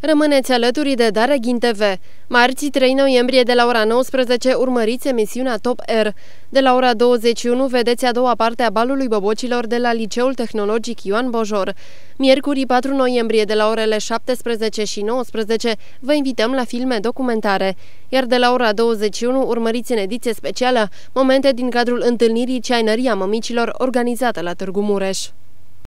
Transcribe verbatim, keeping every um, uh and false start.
Rămâneți alături de Dareghin T V. Marți, trei noiembrie, de la ora nouăsprezece, urmăriți emisiunea Top Air. De la ora douăzeci și unu, vedeți a doua parte a balului bobocilor de la Liceul Tehnologic Ioan Bojor. Miercuri, patru noiembrie, de la orele șaptesprezece și nouăsprezece, vă invităm la filme documentare. Iar de la ora douăzeci și unu, urmăriți în ediție specială momente din cadrul întâlnirii Ceainăria Mămicilor, organizată la Târgu Mureș.